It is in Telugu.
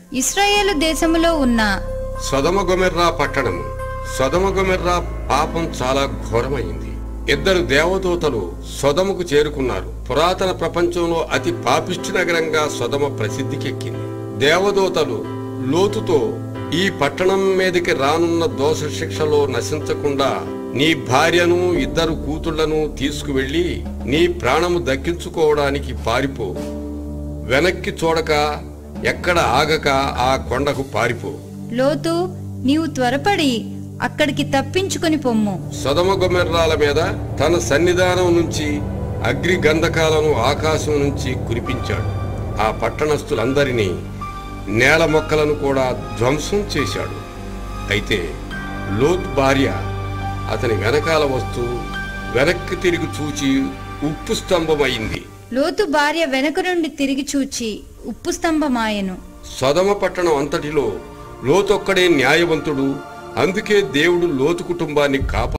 ఇశ్రాయేలు దేశములో ఉన్న సొదొమ గొమొర్రా పట్టణము. సొదొమ గొమొర్రా పాపం చాలా ఘోరమైంది. 2 దేవదూతలు సొదొమకు చేరుకున్నారు. పురాతన ప్రపంచంలో అతి పాపిష్టి నగరంగా సొదొమ ప్రసిద్ధికెక్కింది. దేవదూతలు లోతుతో, ఈ పట్టణం మీదకి రానున్న దోష శిక్షలో నశించకుండా నీ భార్యను 2 కూతుళ్లను తీసుకువెళ్లి నీ ప్రాణము దక్కించుకోవడానికి పారిపో. వెనక్కి చూడక, ఎక్కడ ఆగక ఆ కొండకు పారిపో. లోతు, నీవు త్వరపడి అక్కడికి తప్పించుకొని పొమ్ము. సొదొమ గొమొర్రాల మీద తన సన్నిధానం నుంచి అగ్ని గంధకాలను ఆకాశం నుంచి కురిపించాడు. ఆ పట్టణస్థులందరినీ, నేల మొక్కలను కూడా ధ్వంసం చేశాడు. అయితే లోతు భార్య అతని వెనకాల వస్తూ వెనక్కి తిరిగి చూచి ఉప్పు స్తంభమైంది. లోతు భార్య వెనక నుండి తిరిగి చూచి ఉప్పు స్తంభమాయెను. సొదొమ పట్టణం అంతటిలో లోతొక్కడే న్యాయవంతుడు. అందుకే దేవుడు లోతు కుటుంబాన్ని కాపాడు.